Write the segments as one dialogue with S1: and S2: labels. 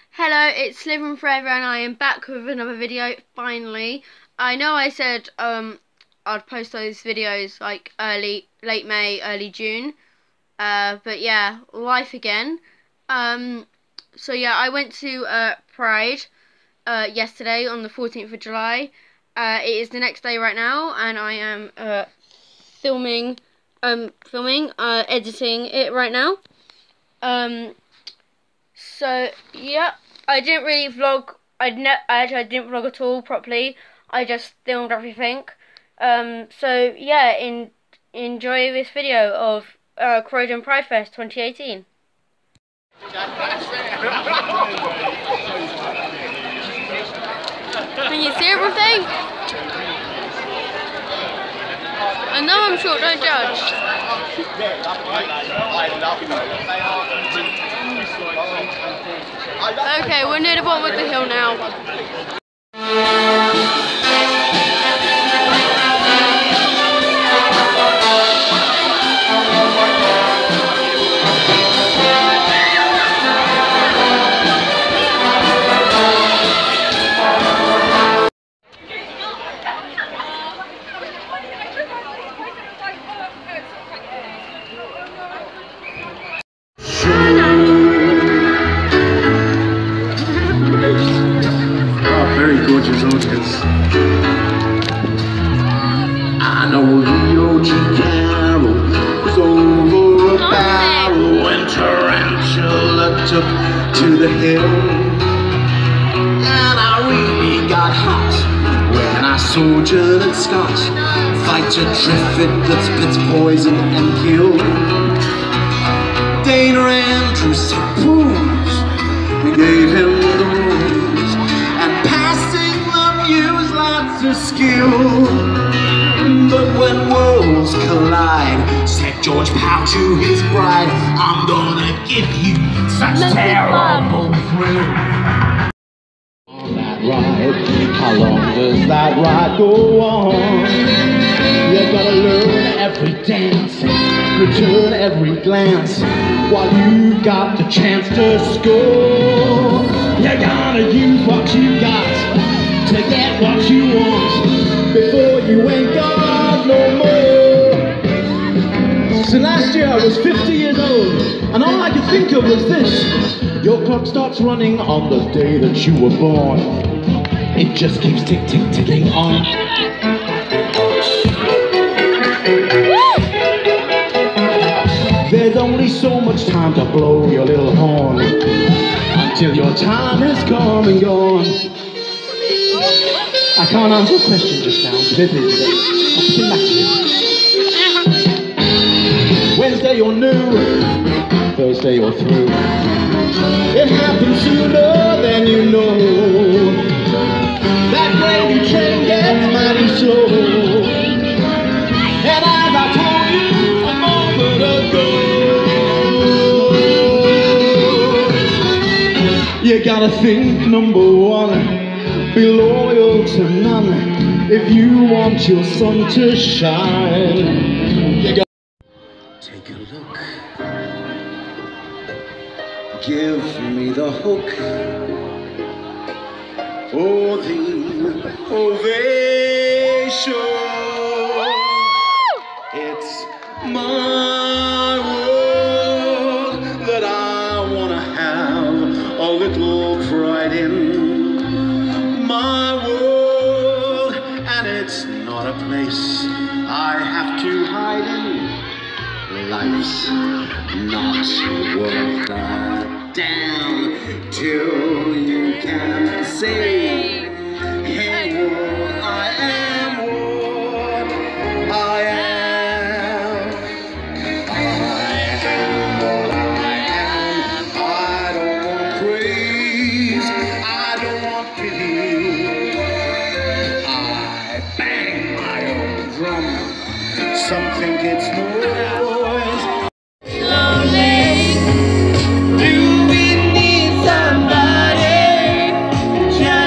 S1: Hello, it's Living Forever and I am back with another video, finally. I know I said I'd post those videos like late May, early June. But yeah, life again. So yeah, I went to Pride yesterday on the 14th of July. It is the next day right now and I am editing it right now. So yeah, I didn't really vlog. I didn't vlog at all properly. I just filmed everything. So yeah, enjoy this video of Croydon Pride Fest 2018. Can you see everything? I know I'm short, don't judge. Okay, we're near the bottom of the hill now.
S2: Gorgeous audience. I know G Carol was over a barrel when Tarantula took to the hill, and I really got hot when I saw Julian Scott fight a Triffid that spits poison and kill. Dana Andrews said proves we gave him the rules, and passing use lots of skill. But when worlds collide, said George Powell to his bride, I'm gonna give you such terrible thrill. On that ride, how long does that ride go on? You gotta learn every dance, return every glance, while you've got the chance to score. You gotta use what you got to get what you want before you ain't got no more. So last year I was 50 years old, and all I could think of was this: your clock starts running on the day that you were born. It just keeps ticking on. There's only so much time to blow your little horn until your time is come and gone. I can't answer a question just now, I'm busy with it. I'll come back to you. Wednesday you're new, Thursday you're through. It happens sooner than you know. That gravy train gets mighty slow. And as I told you a moment ago, you gotta think, number one, be loyal to none if you want your sun to shine. You got take a look, give me the hook, oh the ovation. It's my world that I wanna have a little pride in. It's not a place I have to hide in. Life's not worth a damn till you can say, hey world, I am what I am. I am what I am. I don't want praise, I don't want pity. Some think it's noise. Lonely. Do we need somebody?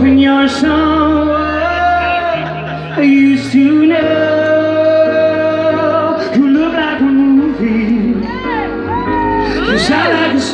S2: hoping you're someone I used to know. You look like a movie, you sound like a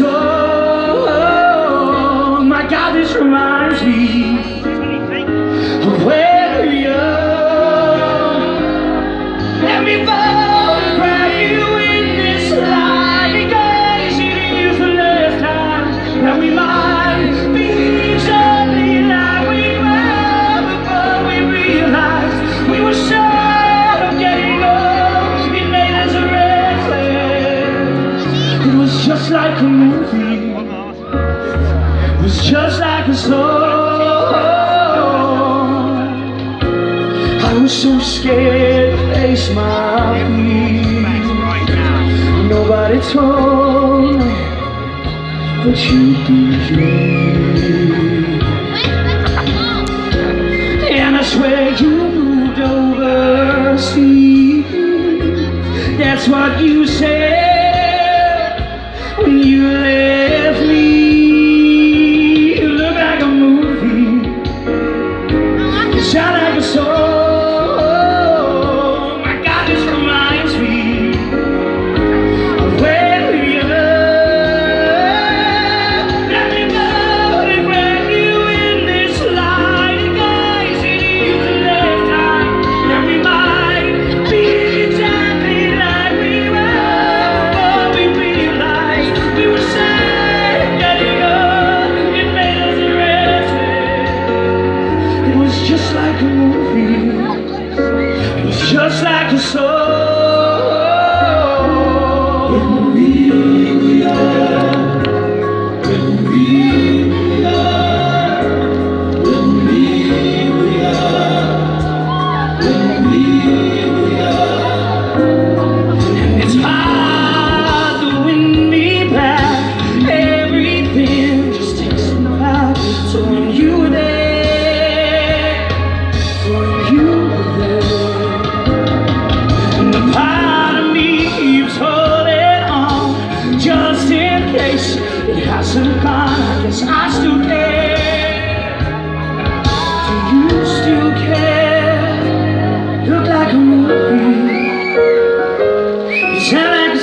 S2: song. My God, this reminds me of where we are. Let me photograph you in this light, in case it is the last time that we might be exactly like we were before we realized we were sure of getting old. It made us restless. It was just like a movie, it was just like a song. I was so scared to face my fears. Nobody told me that you'd be here. And I swear you moved overseas. That's what you said when you left me. You look like a movie, you sound like a song. Just like a song. When we are, when we are, when we are, when we are. And it's hard to win me back. Everything just takes me back. So when you were there, when you were there. Just in case it hasn't gone, I guess I still care. Do you still care? Look like a movie, you sound like a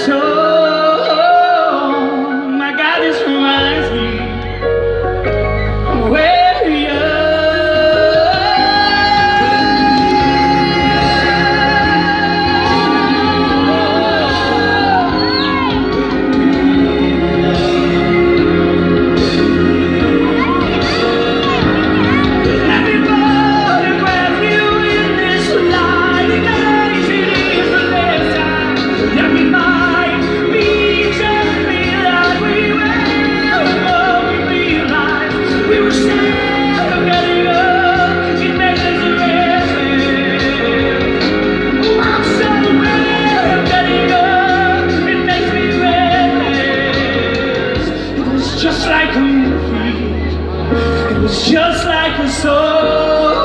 S2: song. My God, this reminds me of where we are. Just like a movie, it was just like a song.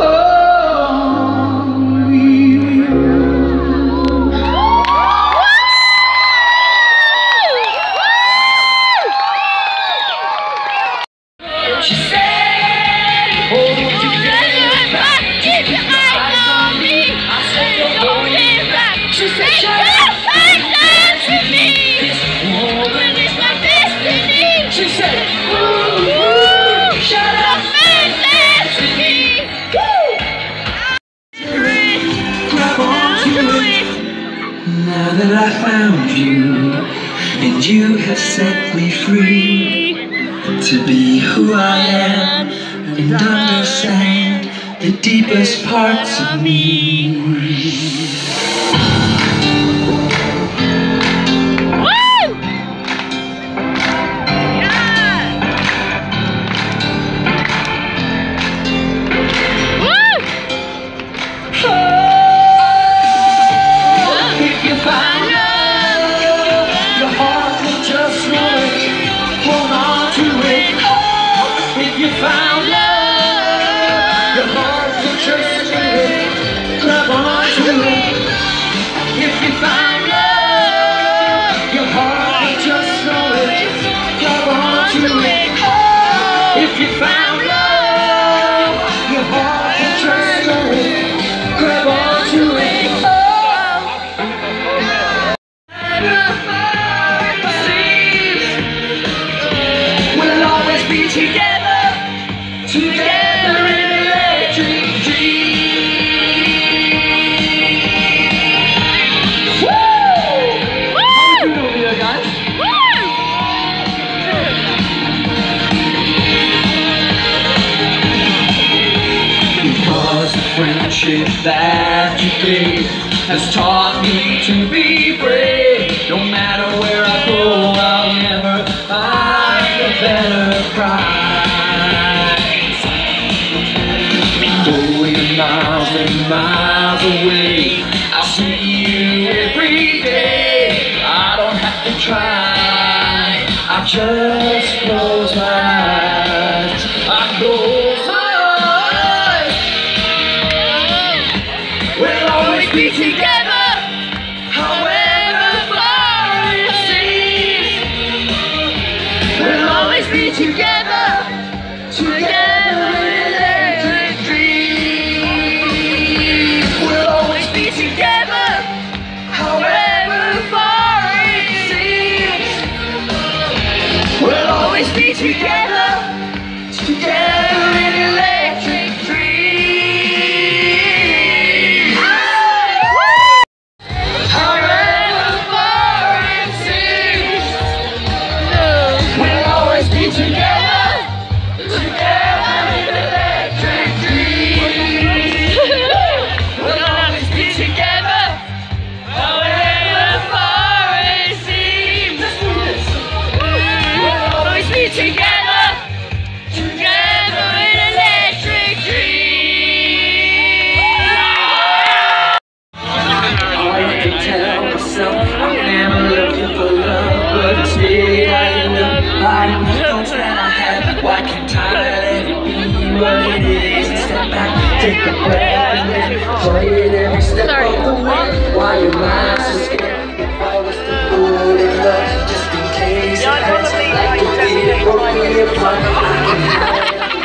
S2: She said, hold together back, keep your eyes on me. I said, hold it back. She said, shut up and dance with me. This woman is my destiny. She said, ooh, shut up and dance with me. Woo! Grab onto it. Now that I found you, and you have set me free to be who I am and understand the deepest parts of me. If you found love, friendship that you gave has taught me to be brave. No matter where I go, I'll never find a better prize. Though you're miles and miles away, I'll see you every day. I don't have to try, I just close my eyes. I close my eyes. We'll always be together, however far it seems. We'll always be together, together in electric dreams. We'll always be together, however far it seems. We'll always be together, together in electric dreams. However far it seems, we'll always be together, together in electric dreams. We'll always be together, however far it seems. We'll always be together, together in electric dreams. I can tell myself I'm never looking for love, but instead I end up fighting the thoughts that I have. Why can't I let it be what it is and step back, take a breath and then enjoy it every step of the way? Why am I so scared? If I was to put in love, just in case it hurts, like to be broken apart, I can hide.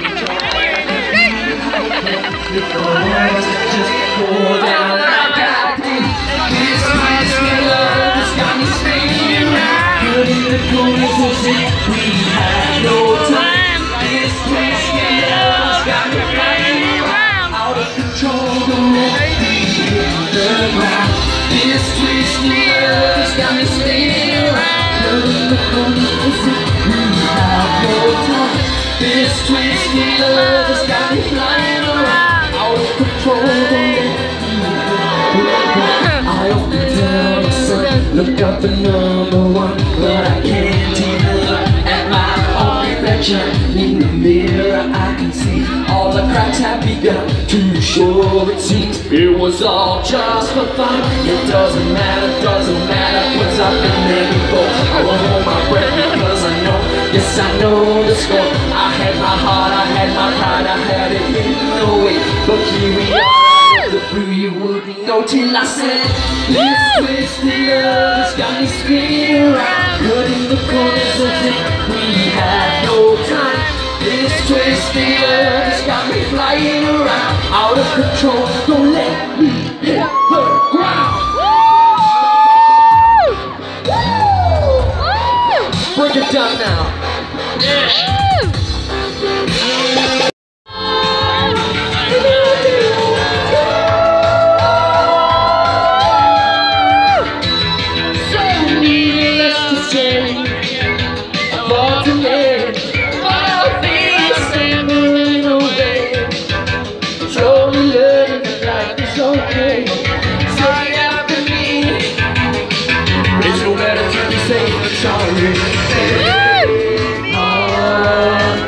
S2: The words just pour down like I did. This sweet love has got me spinning round. Good in the corners as if we had no time. This sweet love has got me flying around, out of control, don't let me hit the ground. This sweet love has got me spinning around. Good in the corners as if we had no time. This sweet love has got me flying around, out of control, don't let me hit the ground. I often tell myself, look up for number one, but I can't even look at my own reflection. In the mirror I can see all the cracks have begun to show. It seems it was all just for fun. It doesn't matter, cause I've been there before. I won't hold my breath because I know, yes I know the score. I had my heart, I had my pride, I had it hidden away, but here we are. The blue you wouldn't know till I said, this twisted love has got me spinning around. Good in the corners as if we had no time. This twisted love has got me flying around, out of control, don't let me hit the ground. Break it down now. Okay, say after me. It's no better to be safe than sorry. Oh,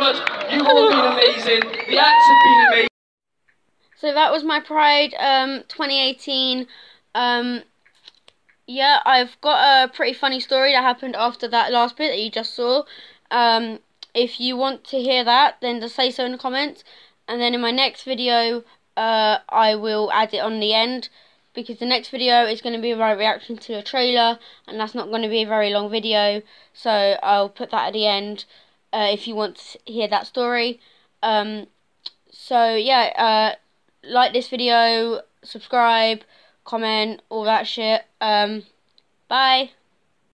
S3: much. You've all been amazing. The acts have been amazing.
S1: So that was my Pride 2018. Yeah, I've got a pretty funny story that happened after that last bit that you just saw. If you want to hear that, then just say so in the comments. And then in my next video, I will add it on the end. Because the next video is going to be my reaction to a trailer. And that's not going to be a very long video. So I'll put that at the end if you want to hear that story. So yeah, like this video, subscribe, comment, all that shit. Bye.